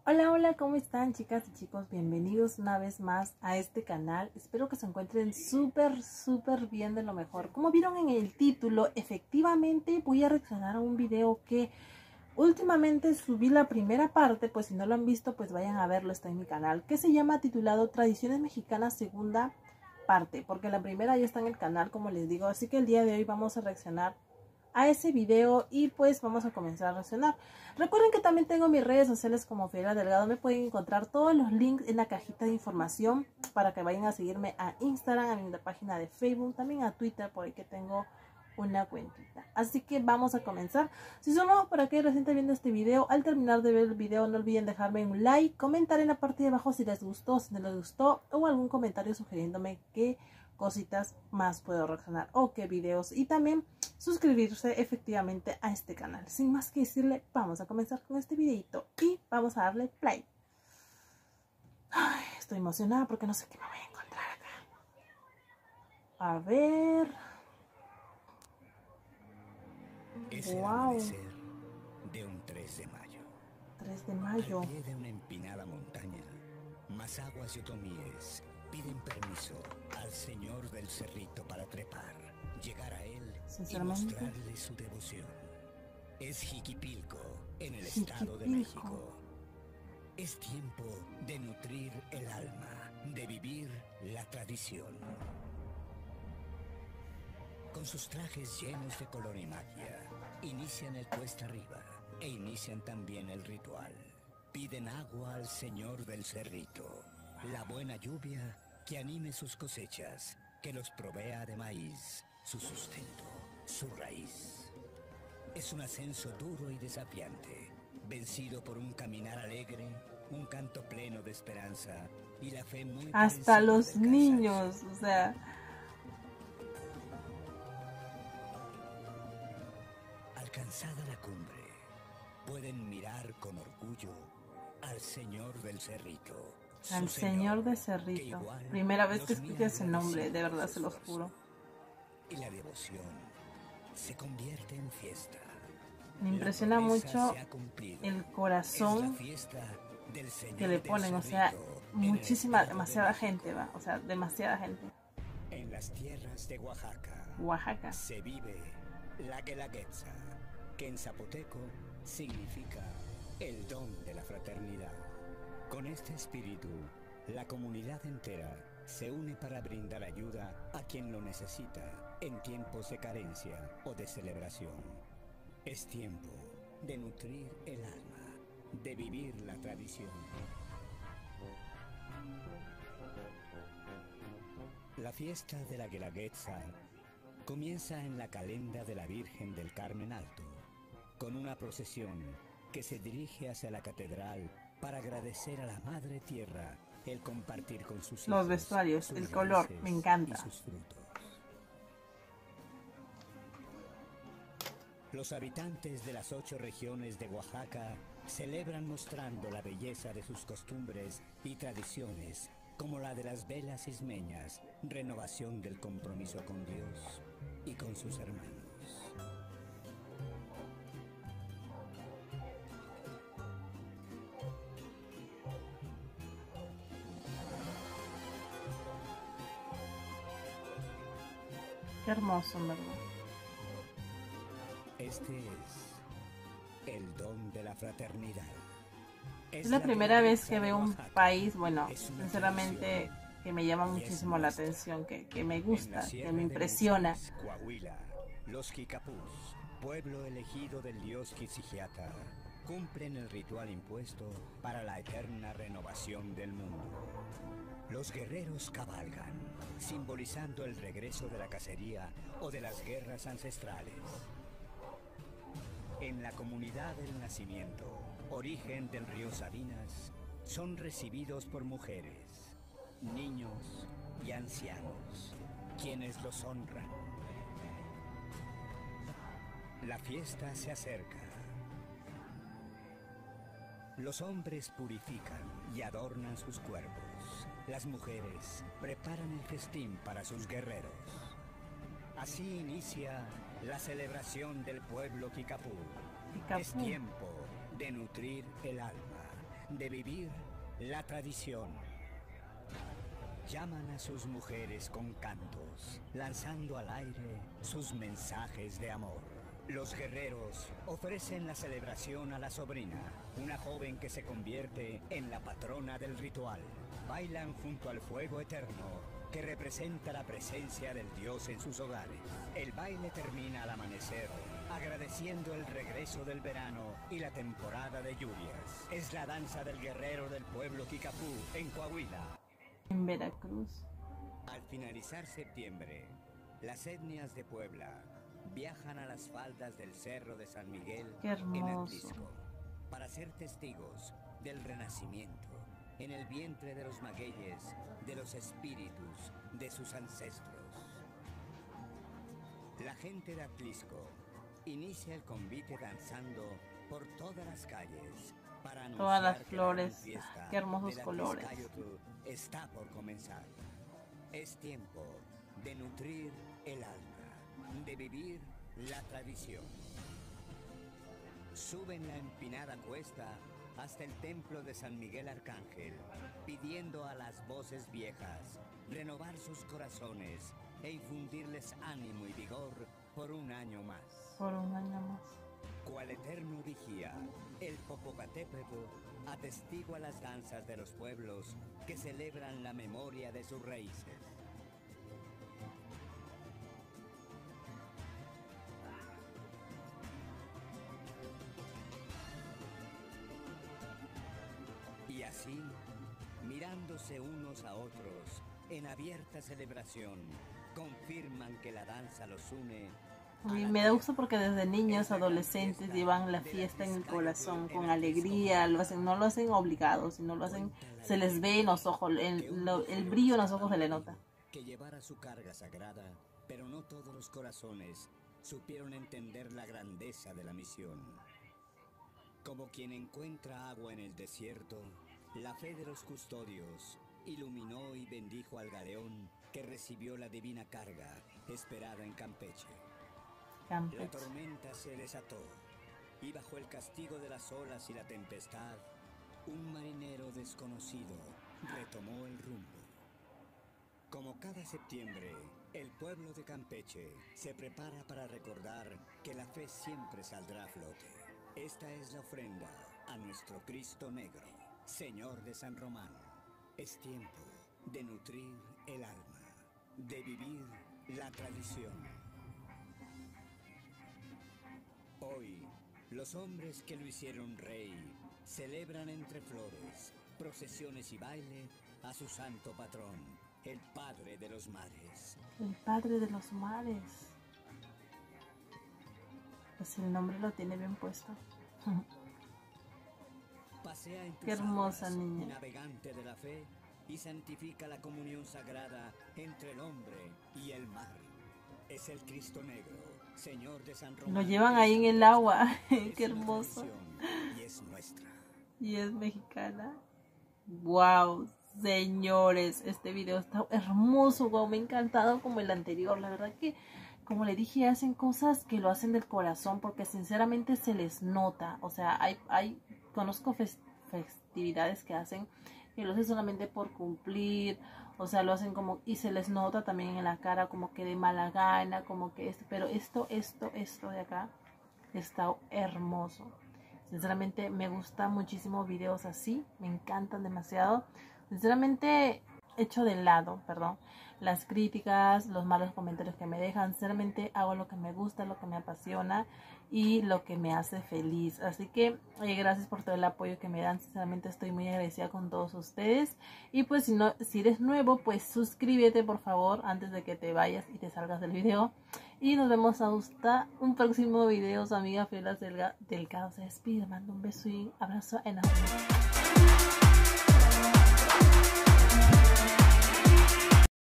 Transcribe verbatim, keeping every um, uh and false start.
Hola, hola, ¿cómo están, chicas y chicos? Bienvenidos una vez más a este canal. Espero que se encuentren súper, súper bien, de lo mejor. Como vieron en el título, efectivamente voy a reaccionar a un video que últimamente subí la primera parte. Pues si no lo han visto, pues vayan a verlo, está en mi canal, que se llama titulado Tradiciones Mexicanas segunda parte, porque la primera ya está en el canal, como les digo. Así que el día de hoy vamos a reaccionar a ese video y pues vamos a comenzar a reaccionar. Recuerden que también tengo mis redes sociales como Fiorella Delgado. Me pueden encontrar todos los links en la cajita de información para que vayan a seguirme a Instagram, a mi página de Facebook, también a Twitter, por ahí que tengo una cuentita. Así que vamos a comenzar. Si son nuevos por aquí recién viendo este video, al terminar de ver el video no olviden dejarme un like, comentar en la parte de abajo si les gustó, si no les gustó, o algún comentario sugiriéndome qué cositas más puedo reaccionar o qué videos, y también suscribirse efectivamente a este canal. Sin más que decirle, vamos a comenzar con este videito y vamos a darle play. Ay, estoy emocionada porque no sé qué me voy a encontrar acá. A ver. Es el Wow. amanecer de un tres de mayo. tres de mayo. Al pie de una empinada montaña, Mazaguas y otomíes piden permiso al señor del cerrito para trepar, llegar a él y mostrarle su devoción. Es Jiquipilco, en el Jiquipilco. Estado de México. Es tiempo de nutrir el alma, de vivir la tradición. Con sus trajes llenos de color y magia, inician el cuesta arriba e inician también el ritual. Piden agua al señor del cerrito, la buena lluvia que anime sus cosechas, que los provea de maíz, su sustento, su raíz. Es un ascenso duro y desafiante, vencido por un caminar alegre, un canto pleno de esperanza y la fe muy hasta los niños, o sea. Alcanzada la cumbre, pueden mirar con orgullo al señor del cerrito. Al señor del cerrito. Primera vez que escuché ese nombre, de verdad se los juro. Y la devoción se convierte en fiesta. Me impresiona mucho el corazón que le ponen, o sea, muchísima, demasiada gente va, o sea, demasiada gente. En las tierras de Oaxaca, Oaxaca, se vive la Guelaguetza, que en zapoteco significa el don de la fraternidad. Con este espíritu, la comunidad entera se une para brindar ayuda a quien lo necesita en tiempos de carencia o de celebración. Es tiempo de nutrir el alma, de vivir la tradición. La fiesta de la Guelaguetza comienza en la calenda de la Virgen del Carmen Alto, con una procesión que se dirige hacia la catedral para agradecer a la Madre Tierra el compartir con sus hijos. Los vestuarios, el color, me encanta. Y sus frutos. Los habitantes de las ocho regiones de Oaxaca celebran mostrando la belleza de sus costumbres y tradiciones, como la de las velas ismeñas, renovación del compromiso con Dios y con sus hermanos. Qué hermoso, en verdad. Este es el don de la fraternidad. Es, es la, la primera vez que veo un país, bueno, sinceramente, que me llama muchísimo la atención, que, que me gusta, que me impresiona. Coahuila, los Jicapús, pueblo elegido del dios Quixijiata, cumplen el ritual impuesto para la eterna renovación del mundo. Los guerreros cabalgan, simbolizando el regreso de la cacería o de las guerras ancestrales. En la comunidad del nacimiento, origen del río Sabinas, son recibidos por mujeres, niños y ancianos, quienes los honran. La fiesta se acerca. Los hombres purifican y adornan sus cuerpos. Las mujeres preparan el festín para sus guerreros. Así inicia la celebración del pueblo Jicapú. Es tiempo de nutrir el alma, de vivir la tradición. Llaman a sus mujeres con cantos, lanzando al aire sus mensajes de amor. Los guerreros ofrecen la celebración a la sobrina, una joven que se convierte en la patrona del ritual. Bailan junto al fuego eterno, que representa la presencia del dios en sus hogares. El baile termina al amanecer, agradeciendo el regreso del verano y la temporada de lluvias. Es la danza del guerrero del pueblo Kicapú, en Coahuila. En Veracruz. Al finalizar septiembre, las etnias de Puebla viajan a las faldas del Cerro de San Miguel en Atlisco para ser testigos del renacimiento en el vientre de los magueyes, de los espíritus de sus ancestros. La gente de Atlisco inicia el convite danzando por todas las calles para anunciar todas las que flores, la fiesta qué hermosos de la colores. Tlaxcayotl está por comenzar. Es tiempo de nutrir el alma, de vivir la tradición. Suben la empinada cuesta hasta el templo de San Miguel Arcángel, pidiendo a las voces viejas renovar sus corazones e infundirles ánimo y vigor por un año más. Por un año más. Cual eterno vigía, el Popocatépetl atestigua las danzas de los pueblos que celebran la memoria de sus raíces. Y así, mirándose unos a otros en abierta celebración, confirman que la danza los une. Y me da gusto porque desde niños, adolescentes llevan la fiesta en el corazón con alegría, lo hacen, no lo hacen obligados, sino lo hacen, se les ve en los ojos, el, lo, el brillo en los ojos se le nota. Que llevara su carga sagrada, pero no todos los corazones supieron entender la grandeza de la misión. Como quien encuentra agua en el desierto, la fe de los custodios iluminó y bendijo al galeón que recibió la divina carga esperada en Campeche. Campeche. La tormenta se desató y bajo el castigo de las olas y la tempestad, un marinero desconocido retomó el rumbo. Como cada septiembre, el pueblo de Campeche se prepara para recordar que la fe siempre saldrá a flote. Esta es la ofrenda a nuestro Cristo Negro, Señor de San Román. Es tiempo de nutrir el alma, de vivir la tradición. Hoy, los hombres que lo hicieron rey celebran entre flores, procesiones y baile a su santo patrón, el Padre de los Mares. El Padre de los Mares. Pues el nombre lo tiene bien puesto. Pasea en tus Qué hermosa aguas, niña. navegante de la fe, y santifica la comunión sagrada entre el hombre y el mar. Es el Cristo Negro, Señor de San Román. Lo llevan ahí en el agua. Qué hermoso. Y es nuestra. Y es mexicana. Wow, señores, este video está hermoso. Wow, me ha encantado como el anterior. La verdad que, como le dije, hacen cosas que lo hacen del corazón, porque sinceramente se les nota. O sea, hay, hay conozco fest festividades que hacen que lo hacen solamente por cumplir, o sea, lo hacen como, y se les nota también en la cara como que de mala gana, como que esto, pero esto, esto, esto de acá está hermoso. Sinceramente me gustan muchísimo videos así, me encantan demasiado. Sinceramente echo de lado, perdón, las críticas, los malos comentarios que me dejan. Sinceramente hago lo que me gusta, lo que me apasiona y lo que me hace feliz. Así que eh, gracias por todo el apoyo que me dan. Sinceramente estoy muy agradecida con todos ustedes. Y pues si no, si eres nuevo, pues suscríbete por favor antes de que te vayas y te salgas del video. Y nos vemos hasta un próximo video. Su amiga Fela Delgado se despide. Mando un beso y abrazo enorme.